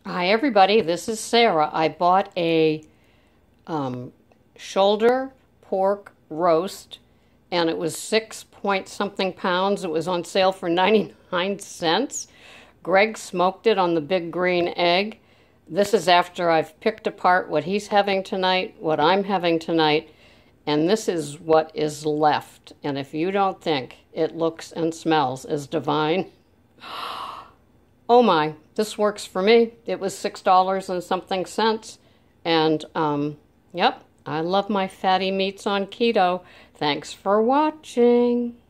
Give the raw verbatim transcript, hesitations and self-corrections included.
Hi, everybody. This is Sarah. I bought a um, shoulder pork roast, and it was six point something pounds. It was on sale for ninety-nine cents. Greg smoked it on the big green egg. This is after I've picked apart what he's having tonight, what I'm having tonight, and this is what is left. And if you don't think it looks and smells as divine, oh my, this works for me. It was six dollars and something cents. And, um, yep, I love my fatty meats on keto. Thanks for watching.